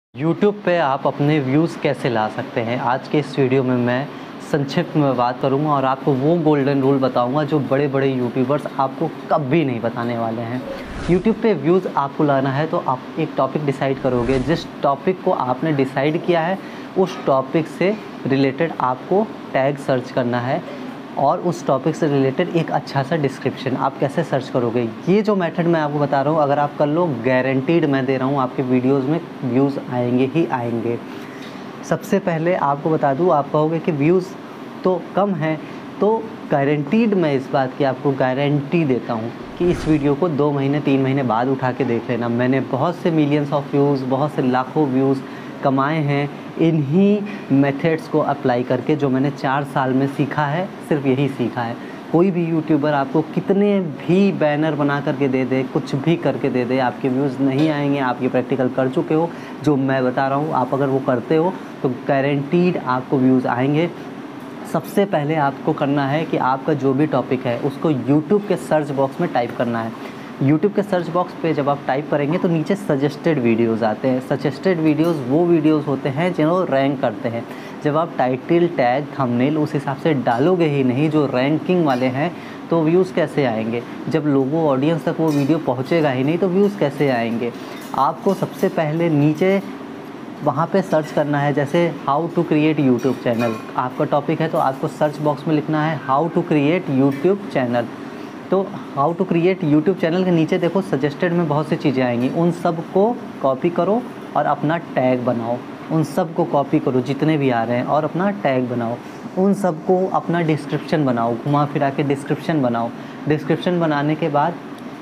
YouTube पे आप अपने व्यूज़ कैसे ला सकते हैं। आज के इस वीडियो में मैं संक्षिप्त में बात करूंगा और आपको वो गोल्डन रूल बताऊंगा जो बड़े बड़े यूट्यूबर्स आपको कभी नहीं बताने वाले हैं। YouTube पे व्यूज़ आपको लाना है तो आप एक टॉपिक डिसाइड करोगे। जिस टॉपिक को आपने डिसाइड किया है उस टॉपिक से रिलेटेड आपको टैग सर्च करना है और उस टॉपिक से रिलेटेड एक अच्छा सा डिस्क्रिप्शन। आप कैसे सर्च करोगे, ये जो मेथड मैं आपको बता रहा हूँ, अगर आप कर लो गारंटीड मैं दे रहा हूँ आपके वीडियोस में व्यूज़ आएंगे ही आएंगे। सबसे पहले आपको बता दूँ, आप कहोगे कि व्यूज़ तो कम हैं, तो गारंटीड मैं इस बात की आपको गारंटी देता हूँ कि इस वीडियो को 2 महीने 3 महीने बाद उठा के देख लेना। मैंने बहुत से मिलियंस ऑफ व्यूज़, बहुत से लाखों व्यूज़ कमाए हैं इन्हीं मेथड्स को अप्लाई करके, जो मैंने 4 साल में सीखा है, सिर्फ यही सीखा है। कोई भी यूट्यूबर आपको कितने भी बैनर बना करके दे दे, कुछ भी करके दे दे, आपके व्यूज़ नहीं आएंगे। आप ये प्रैक्टिकल कर चुके हो, जो मैं बता रहा हूँ आप अगर वो करते हो तो गारंटीड आपको व्यूज़ आएंगे। सबसे पहले आपको करना है कि आपका जो भी टॉपिक है उसको यूट्यूब के सर्च बॉक्स में टाइप करना है। यूट्यूब के सर्च बॉक्स पे जब आप टाइप करेंगे तो नीचे सजेस्टेड वीडियोज़ आते हैं। सजेस्टेड वीडियोज़ वो वीडियोज़ होते हैं जो रैंक करते हैं। जब आप टाइटल, टैग, थंबनेल उस हिसाब से डालोगे ही नहीं जो रैंकिंग वाले हैं, तो व्यूज़ कैसे आएंगे। जब लोगों ऑडियंस तक वो वीडियो पहुँचेगा ही नहीं तो व्यूज़ कैसे आएंगे। आपको सबसे पहले नीचे वहाँ पे सर्च करना है, जैसे how to create YouTube channel आपका टॉपिक है तो आपको सर्च बॉक्स में लिखना है how to create YouTube channel. तो how to create YouTube channel के नीचे देखो सजेस्टेड में बहुत सी चीज़ें आएंगी, उन सब को कॉपी करो और अपना टैग बनाओ। उन सब को कॉपी करो जितने भी आ रहे हैं और अपना टैग बनाओ। उन सब को अपना डिस्क्रिप्शन बनाओ, घुमा फिरा के डिस्क्रिप्शन बनाओ। डिस्क्रिप्शन बनाने के बाद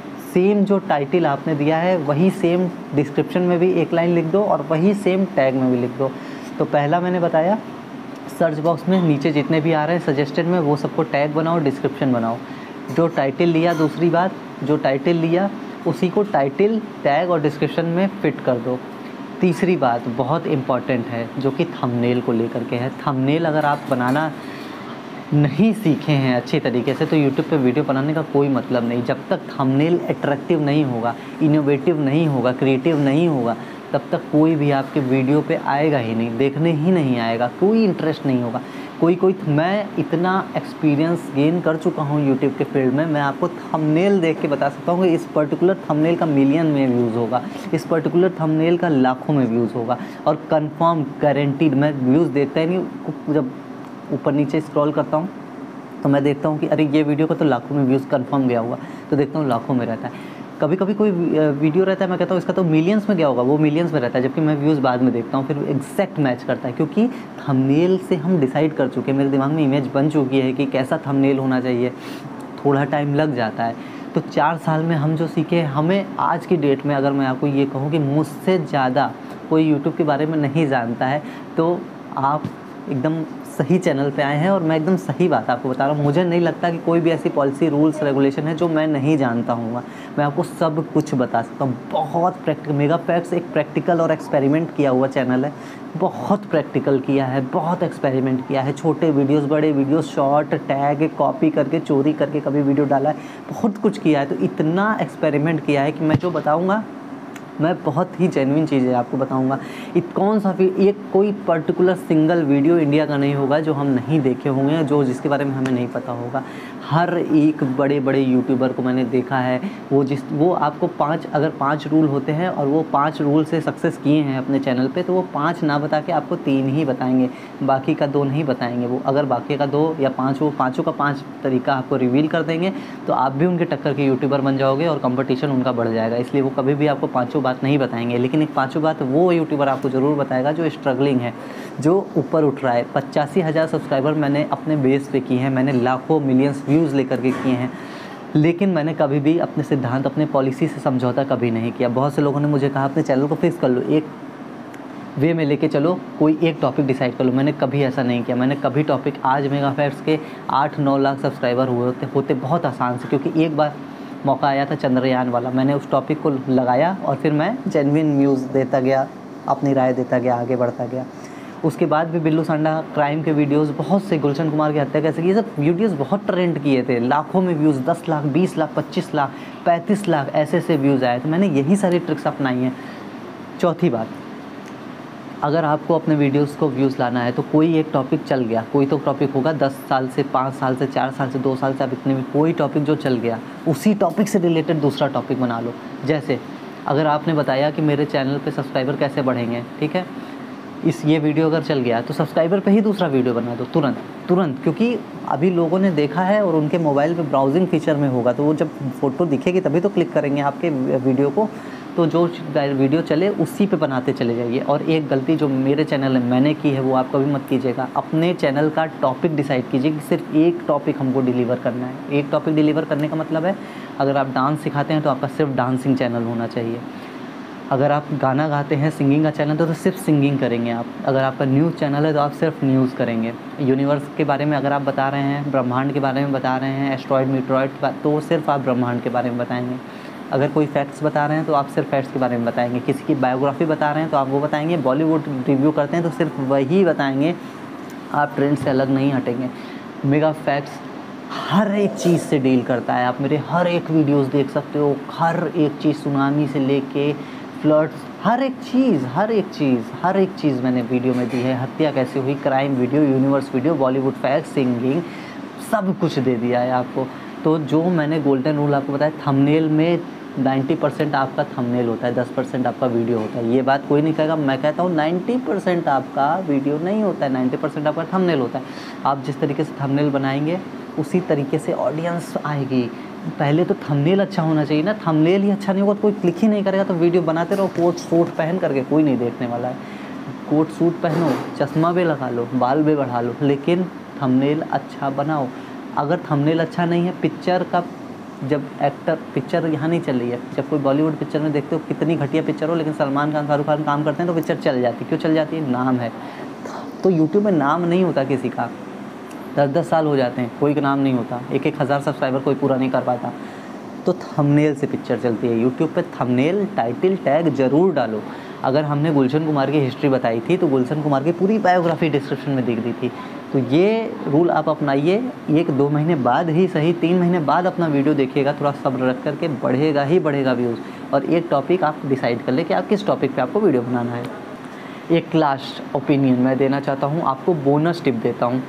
सेम जो टाइटल आपने दिया है वही सेम डिस्क्रिप्शन में भी एक लाइन लिख दो और वही सेम टैग में भी लिख दो। तो पहला मैंने बताया, सर्च बॉक्स में नीचे जितने भी आ रहे हैं सजेस्टेड में वो सबको टैग बनाओ, डिस्क्रिप्शन बनाओ। जो टाइटल लिया, दूसरी बात, जो टाइटल लिया उसी को टाइटल, टैग और डिस्क्रिप्शन में फिट कर दो। तीसरी बात बहुत इम्पॉर्टेंट है जो कि थंबनेल को लेकर के है। थंबनेल अगर आप बनाना नहीं सीखे हैं अच्छी तरीके से तो यूट्यूब पे वीडियो बनाने का कोई मतलब नहीं। जब तक थंबनेल अट्रैक्टिव नहीं होगा, इनोवेटिव नहीं होगा, क्रिएटिव नहीं होगा, तब तक कोई भी आपके वीडियो पे आएगा ही नहीं, देखने ही नहीं आएगा, कोई इंटरेस्ट नहीं होगा। मैं इतना एक्सपीरियंस गेन कर चुका हूँ यूट्यूब के फील्ड में, मैं आपको थंबनेल देख के बता सकता हूँ कि इस पर्टिकुलर थंबनेल का मिलियन में व्यूज़ होगा, इस पर्टिकुलर थंबनेल का लाखों में व्यूज़ होगा और कंफर्म गारंटीड। मैं व्यूज़ देखता ही नहीं, जब ऊपर नीचे स्क्रॉल करता हूँ तो मैं देखता हूँ कि अरे ये वीडियो का तो लाखों में व्यूज़ कंफर्म गया हुआ, तो देखता हूँ लाखों में रहता है। कभी कभी कोई वीडियो रहता है मैं कहता हूँ इसका तो मिलियंस में गया होगा, वो मिलियंस में रहता है, जबकि मैं व्यूज़ बाद में देखता हूँ, फिर एग्जैक्ट मैच करता है क्योंकि थंबनेल से हम डिसाइड कर चुके हैं, मेरे दिमाग में इमेज बन चुकी है कि कैसा थंबनेल होना चाहिए। थोड़ा टाइम लग जाता है, तो 4 साल में हम जो सीखे, हमें आज की डेट में अगर मैं आपको ये कहूँ कि मुझसे ज़्यादा कोई यूट्यूब के बारे में नहीं जानता है तो आप एकदम सही चैनल पे आए हैं। और मैं एकदम सही बात आपको बता रहा हूँ, मुझे नहीं लगता कि कोई भी ऐसी पॉलिसी, रूल्स, रेगुलेशन है जो मैं नहीं जानता हूँ। मैं आपको सब कुछ बता सकता हूँ। बहुत प्रैक्टिकल, मेगा फैक्ट्स एक प्रैक्टिकल और एक्सपेरिमेंट किया हुआ चैनल है। बहुत प्रैक्टिकल किया है, बहुत एक्सपेरिमेंट किया है, छोटे वीडियोस, बड़े वीडियोस, शॉर्ट, टैग, कॉपी करके, चोरी करके कभी वीडियो डाला है, बहुत कुछ किया है। तो इतना एक्सपेरिमेंट किया है कि मैं जो बताऊँगा मैं बहुत ही जेन्युइन चीज़ें आपको बताऊंगा। कौन सा भी एक कोई पर्टिकुलर सिंगल वीडियो इंडिया का नहीं होगा जो हम नहीं देखे होंगे, जो जिसके बारे में हमें नहीं पता होगा। हर एक बड़े बड़े यूट्यूबर को मैंने देखा है, वो आपको 5 रूल होते हैं और वो 5 रूल से सक्सेस किए हैं अपने चैनल पे, तो वो 5 ना बता के आपको 3 ही बताएंगे, बाकी का 2 नहीं बताएंगे। वो अगर बाकी का 2 या 5, वो पाँचों का 5 तरीका आपको रिवील कर देंगे तो आप भी उनके टक्कर के यूट्यूबर बन जाओगे और कंपटीशन उनका बढ़ जाएगा। इसलिए वो कभी भी आपको 5 बात नहीं बताएंगे, लेकिन एक 5 बात वो यूट्यूबर आपको ज़रूर बताएगा जो स्ट्रगलिंग है, जो ऊपर उठ रहा है। 85,000 सब्सक्राइबर मैंने अपने बेस पे किए हैं, मैंने लाखों मिलियंस व्यूज़ लेकर के किए हैं, लेकिन मैंने कभी भी अपने सिद्धांत, अपने पॉलिसी से समझौता कभी नहीं किया। बहुत से लोगों ने मुझे कहा अपने चैनल को फिक्स कर लो, एक वे में लेके चलो, कोई एक टॉपिक डिसाइड कर लो। मैंने कभी ऐसा नहीं किया। मैंने कभी टॉपिक, आज मेगा फैक्ट्स के 8-9 लाख सब्सक्राइबर होते बहुत आसान से, क्योंकि एक बार मौका आया था चंद्रयान वाला, मैंने उस टॉपिक को लगाया और फिर मैं जेन्युइन न्यूज़ देता गया, अपनी राय देता गया, आगे बढ़ता गया। उसके बाद भी बिल्लू सांडा, क्राइम के वीडियोस, बहुत से, गुलशन कुमार की हत्या कैसे की, ये सब वीडियोस बहुत ट्रेंड किए थे, लाखों में व्यूज़, 10 लाख, 20 लाख, 25 लाख, 35 लाख ऐसे व्यूज़ आए। तो मैंने यही सारी ट्रिक्स अपनाई हैं। चौथी बात, अगर आपको अपने वीडियोस को व्यूज़ लाना है तो कोई एक टॉपिक चल गया, कोई तो टॉपिक होगा 10 साल से, 5 साल से, 4 साल से, 2 साल से, आप इतने भी कोई टॉपिक जो चल गया उसी टॉपिक से रिलेटेड दूसरा टॉपिक बना लो। जैसे अगर आपने बताया कि मेरे चैनल पे सब्सक्राइबर कैसे बढ़ेंगे, ठीक है, ये वीडियो अगर चल गया तो सब्सक्राइबर पे ही दूसरा वीडियो बना दो तुरंत, क्योंकि अभी लोगों ने देखा है और उनके मोबाइल पे ब्राउजिंग फीचर में होगा तो वो जब फ़ोटो दिखेगी तभी तो क्लिक करेंगे आपके वीडियो को। तो जो वीडियो चले उसी पे बनाते चले जाइए। और एक गलती जो मेरे चैनल में मैंने की है वो आप कभी मत कीजिएगा, अपने चैनल का टॉपिक डिसाइड कीजिए कि सिर्फ एक टॉपिक हमको डिलीवर करना है। एक टॉपिक डिलीवर करने का मतलब है अगर आप डांस सिखाते हैं तो आपका सिर्फ डांसिंग चैनल होना चाहिए। अगर आप गाना गाते हैं, सिंगिंग का चैनल तो सिर्फ सिंगिंग करेंगे आप। अगर आपका न्यूज़ चैनल है तो आप सिर्फ न्यूज़ करेंगे। यूनिवर्स के बारे में अगर आप बता रहे हैं, ब्रह्मांड के बारे में बता रहे हैं, एस्ट्रॉयड मीटरॉयड तो सिर्फ आप ब्रह्मांड के बारे में बताएंगे। अगर कोई फैक्ट्स बता रहे हैं तो आप सिर्फ फैक्ट्स के बारे में बताएंगे। किसी की बायोग्राफी बता रहे हैं तो आप वो बताएंगे। बॉलीवुड रिव्यू करते हैं तो सिर्फ वही बताएंगे, आप ट्रेंड से अलग नहीं हटेंगे। मेगा फैक्ट्स हर एक चीज़ से डील करता है, आप मेरे हर एक वीडियोस देख सकते हो। हर एक चीज़, सुनामी से लेके फ्लड्स, हर एक चीज़ मैंने वीडियो में दी है। हत्या कैसे हुई, crime video, universe video, Bollywood facts, singing, सब कुछ दे दिया है आपको। तो जो मैंने गोल्डन रूल आपको बताया, थंबनेल में 90% आपका थंबनेल होता है, 10% आपका वीडियो होता है। ये बात कोई नहीं कहेगा, मैं कहता हूँ 90% आपका वीडियो नहीं होता है, 90% आपका थंबनेल होता है। आप जिस तरीके से थंबनेल बनाएंगे उसी तरीके से ऑडियंस आएगी। पहले तो थंबनेल अच्छा होना चाहिए ना, थंबनेल ही अच्छा नहीं होगा तो कोई क्लिक ही नहीं करेगा। तो वीडियो बनाते रहो कोट सूट पहन करके, कोई नहीं देखने वाला है। कोट सूट पहनो, चश्मा भी लगा लो, बाल भी बढ़ा लो, लेकिन थंबनेल अच्छा बनाओ। अगर थंबनेल अच्छा नहीं है, पिक्चर का जब एक्टर, पिक्चर यहाँ नहीं चल रही है, जब कोई बॉलीवुड पिक्चर में देखते हो कितनी घटिया पिक्चर हो, लेकिन सलमान खान, शाहरुख खान काम करते हैं तो पिक्चर चल जाती है। क्यों चल जाती है? नाम है। तो यूट्यूब में नाम नहीं होता किसी का, 10-10 साल हो जाते हैं, कोई का नाम नहीं होता, 1-1 हज़ार सब्सक्राइबर कोई पूरा नहीं कर पाता। तो थंबनेल से पिक्चर चलती है। यूट्यूब पे थंबनेल, टाइटल, टैग ज़रूर डालो। अगर हमने गुलशन कुमार की हिस्ट्री बताई थी तो गुलशन कुमार की पूरी बायोग्राफी डिस्क्रिप्शन में दिख रही थी। तो ये रूल आप अपनाइए। 1-2 महीने बाद ही सही, 3 महीने बाद अपना वीडियो देखिएगा, थोड़ा सब्र रख करके, बढ़ेगा ही बढ़ेगा व्यूज़। और एक टॉपिक आप डिसाइड कर ले कि आप किस टॉपिक पे आपको वीडियो बनाना है। एक लास्ट ओपिनियन मैं देना चाहता हूँ, आपको बोनस टिप देता हूँ।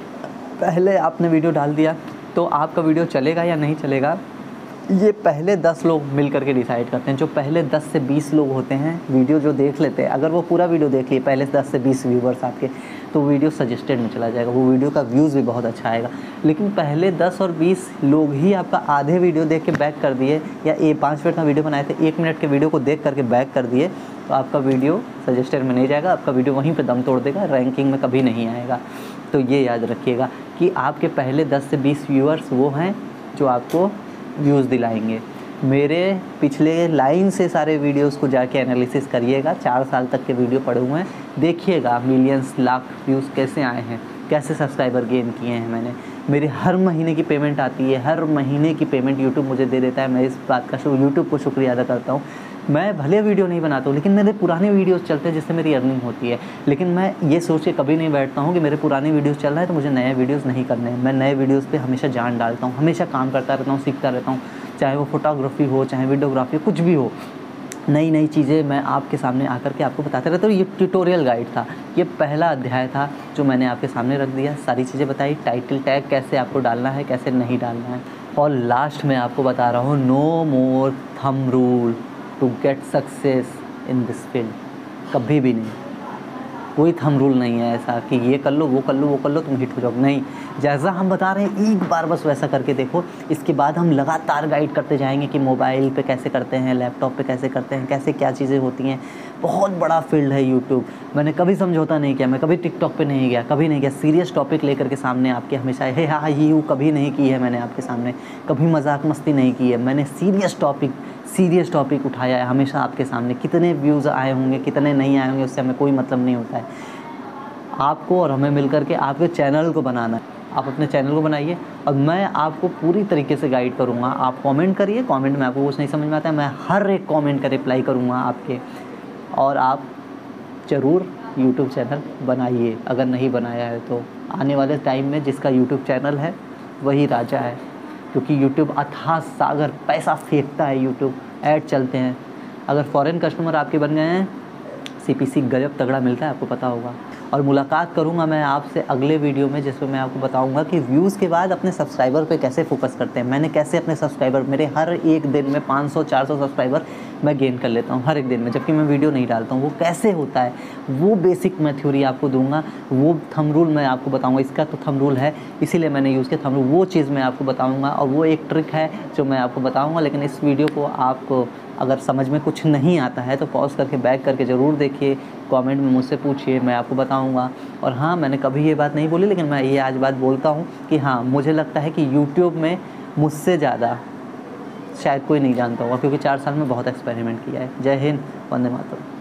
पहले आपने वीडियो डाल दिया तो आपका वीडियो चलेगा या नहीं चलेगा, ये पहले 10 लोग मिल करके डिसाइड करते हैं। जो पहले 10 से 20 लोग होते हैं वीडियो जो देख लेते हैं, अगर वो पूरा वीडियो देख लिए पहले 10 से 20 व्यूवर्स आपके, तो वीडियो सजेस्टेड में चला जाएगा, वो वीडियो का व्यूज़ भी बहुत अच्छा आएगा। लेकिन पहले 10 और 20 लोग ही आपका आधे वीडियो देख के बैक कर दिए, या 5 मिनट का वीडियो बनाए थे, 1 मिनट के वीडियो को देख करके बैक कर दिए, तो आपका वीडियो सजेस्टेड में नहीं जाएगा, आपका वीडियो वहीं पर दम तोड़ देगा, रैंकिंग में कभी नहीं आएगा। तो ये याद रखिएगा कि आपके पहले 10 से 20 व्यूअर्स वो हैं जो आपको व्यूज़ दिलाएंगे। मेरे पिछले लाइन से सारे वीडियोस को जाके एनालिसिस करिएगा, 4 साल तक के वीडियो पड़े हुए हैं, देखिएगा मिलियंस, लाख व्यूज़ कैसे आए हैं, कैसे सब्सक्राइबर गेन किए हैं मैंने। मेरी हर महीने की पेमेंट आती है, हर महीने की पेमेंट यूट्यूब मुझे दे देता है। मैं इस बात का यूट्यूब को शुक्रिया अदा करता हूँ। मैं भले वीडियो नहीं बनाता हूँ, लेकिन मेरे पुराने वीडियोस चलते हैं जिससे मेरी अर्निंग होती है। लेकिन मैं ये सोच के कभी नहीं बैठता हूँ कि मेरे पुराने वीडियोस चल रहा है तो मुझे नए वीडियोस नहीं करने हैं। मैं नए वीडियोस पे हमेशा जान डालता हूँ, हमेशा काम करता रहता हूँ, सीखता रहता हूँ, चाहे वो फोटोग्राफी हो, चाहे वीडियोग्राफी, कुछ भी हो। नई नई चीज़ें मैं आपके सामने आकर के आपको बताते रहता हूँ। ये ट्यूटोरियल गाइड था, ये पहला अध्याय था जो मैंने आपके सामने रख दिया। सारी चीज़ें बताई, टाइटल टैग कैसे आपको डालना है, कैसे नहीं डालना है। और लास्ट में आपको बता रहा हूँ, no more thumb rule to get success in this field. कभी भी नहीं, कोई थंब रूल नहीं है ऐसा कि ये कर लो, वो कर लो, वो कर लो, तुम हिट हो जाओ। नहीं, जैसा हम बता रहे हैं एक बार बस वैसा करके देखो। इसके बाद हम लगातार गाइड करते जाएंगे कि मोबाइल पे कैसे करते हैं, लैपटॉप पे कैसे करते हैं, कैसे क्या चीज़ें होती हैं। बहुत बड़ा फील्ड है यूट्यूब। मैंने कभी समझौता नहीं किया, मैं कभी टिकटॉक पे नहीं गया, कभी नहीं गया। सीरियस टॉपिक लेकर के सामने आपके हमेशा हे हा ही हूँ कभी नहीं की है मैंने आपके सामने, कभी मजाक मस्ती नहीं की है। मैंने सीरियस टॉपिक उठाया है हमेशा आपके सामने। कितने व्यूज़ आए होंगे, कितने नहीं आए होंगे, उससे हमें कोई मतलब नहीं होता है। आपको और हमें मिल करके आपके चैनल को बनाना है। आप अपने चैनल को बनाइए और मैं आपको पूरी तरीके से गाइड करूँगा। आप कमेंट करिए, कमेंट में आपको कुछ नहीं समझ में आता है, मैं हर एक कमेंट का रिप्लाई करूँगा आपके। और आप ज़रूर यूट्यूब चैनल बनाइए, अगर नहीं बनाया है तो। आने वाले टाइम में जिसका यूट्यूब चैनल है वही राजा है, क्योंकि यूट्यूब अथाह सागर पैसा फेंकता है। यूट्यूब ऐड चलते हैं। अगर फॉरेन कस्टमर आपके बन गए हैं, CPC गजब तगड़ा मिलता है, आपको पता होगा। और मुलाकात करूँगा मैं आपसे अगले वीडियो में, जिसमें मैं आपको बताऊँगा कि व्यूज़ के बाद अपने सब्सक्राइबर पे कैसे फोकस करते हैं। मैंने कैसे अपने सब्सक्राइबर, मेरे हर एक दिन में 500-400 सब्सक्राइबर मैं गेन कर लेता हूँ हर एक दिन में, जबकि मैं वीडियो नहीं डालता हूँ। वो कैसे होता है, वो बेसिक मैं थ्योरी आपको दूंगा, वो थंब रूल मैं आपको बताऊंगा। इसका तो थंब रूल है, इसीलिए मैंने यूज़ किया थंब रूल। वो चीज़ मैं आपको बताऊंगा और वो एक ट्रिक है जो मैं आपको बताऊंगा। लेकिन इस वीडियो को आपको अगर समझ में कुछ नहीं आता है तो पॉज करके बैक करके ज़रूर देखिए, कमेंट में मुझसे पूछिए, मैं आपको बताऊंगा। और हाँ, मैंने कभी ये बात नहीं बोली, लेकिन मैं ये आज बात बोलता हूँ कि हाँ, मुझे लगता है कि यूट्यूब में मुझसे ज़्यादा शायद कोई नहीं जानता होगा, क्योंकि 4 साल में बहुत एक्सपेरिमेंट किया है। जय हिंद, वंदे मातरम।